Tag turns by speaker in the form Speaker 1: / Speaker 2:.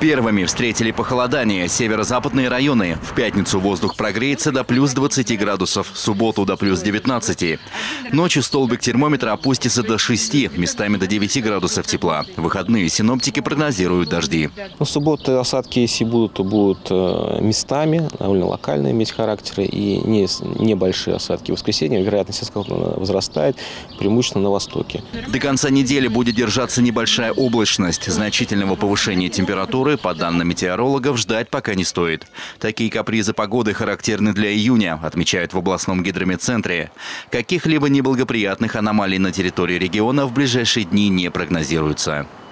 Speaker 1: Первыми встретили похолодание северо-западные районы. В пятницу воздух прогреется до плюс 20 градусов, в субботу до плюс 19. Ночью столбик термометра опустится до 6, местами до 9 градусов тепла. В выходные синоптики прогнозируют дожди.
Speaker 2: В субботу осадки, если будут, то будут местами, довольно локальные иметь характеры и небольшие осадки. В воскресенье вероятность осадков возрастает, преимущественно на востоке.
Speaker 1: До конца недели будет держаться небольшая облачность. Значительного повышения температуры, по данным метеорологов, ждать пока не стоит. Такие капризы погоды характерны для июня, отмечают в областном гидрометцентре. Каких-либо неблагоприятных аномалий на территории региона в ближайшие дни не прогнозируется.